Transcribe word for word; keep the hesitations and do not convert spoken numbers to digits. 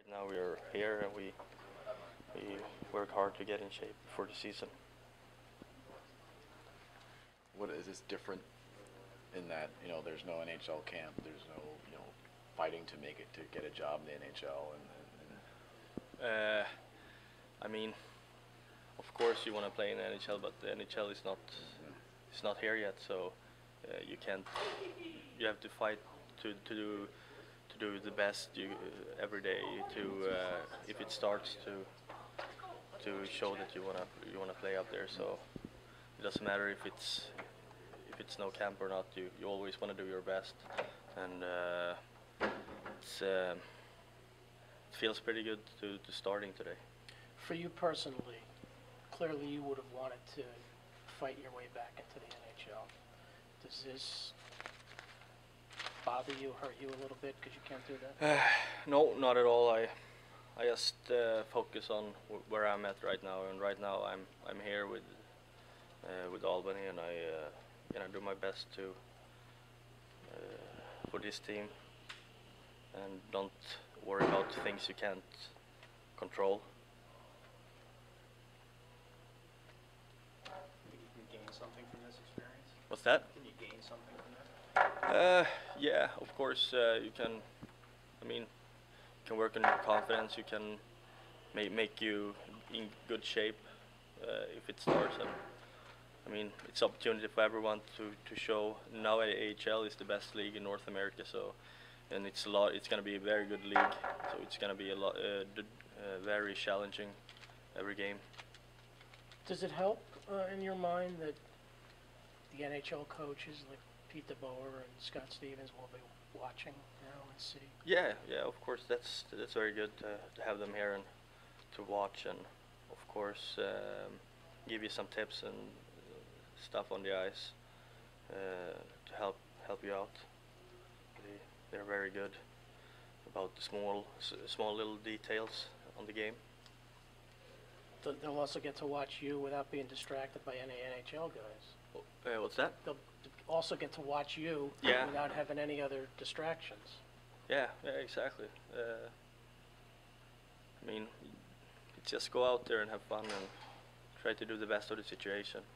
Now we are here and we we work hard to get in shape for the season. What is this different in that, you know, there's no N H L camp, there's no, you know, fighting to make it to get a job in the N H L, and, and, and Uh, I mean, of course you want to play in the N H L, but the N H L is not it's not here yet, so uh, you can't. You have to fight to to do to do the best you uh, every day. To uh, if it starts to to show that you wanna you wanna play up there. So it doesn't matter if it's if it's no camp or not. You you always want to do your best, and uh, it's. Uh, It feels pretty good to, to starting today. For you personally, clearly you would have wanted to fight your way back into the N H L. Does this bother you, hurt you a little bit because you can't do that? Uh, no, not at all. I I just uh, focus on w where I'm at right now, and right now I'm I'm here with uh, with Albany, and I uh, gonna do my best to uh, for this team, and don't worry about things you can't control. Think you can gain something from this experience? What's that? Can you gain something from that? Uh, yeah, of course uh, you can. I mean, you can work on your confidence. You can make make you in good shape uh, if it starts. And I mean, it's opportunity for everyone to to show. Now A H L is the best league in North America, so. And it's a lot. It's going to be a very good league, so it's going to be a lot, uh, d uh, very challenging every game. Does it help uh, in your mind that the N H L coaches like Pete DeBoer and Scott Stevens will be watching now and see? Yeah, yeah. Of course, that's that's very good to, to have them here and to watch, and of course um, give you some tips and stuff on the ice uh, to help help you out. They, They're very good about the small, s small little details on the game. They'll also get to watch you without being distracted by any N H L guys. Uh, what's that? They'll also get to watch you Yeah. without having any other distractions. Yeah, yeah, exactly. Uh, I mean, just go out there and have fun and try to do the best of the situation.